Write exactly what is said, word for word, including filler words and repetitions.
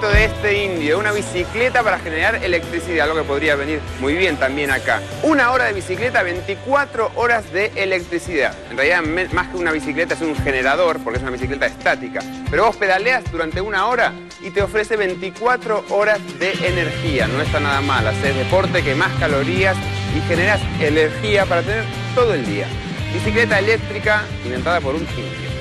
secreto de este indio, una bicicleta para generar electricidad, algo que podría venir muy bien también acá. Una hora de bicicleta, veinticuatro horas de electricidad. En realidad, más que una bicicleta, es un generador, porque es una bicicleta estática. Pero vos pedaleas durante una hora y te ofrece veinticuatro horas de energía. No está nada mal, haces deporte, quemás calorías y generas energía para tener todo el día. Bicicleta eléctrica inventada por un indio.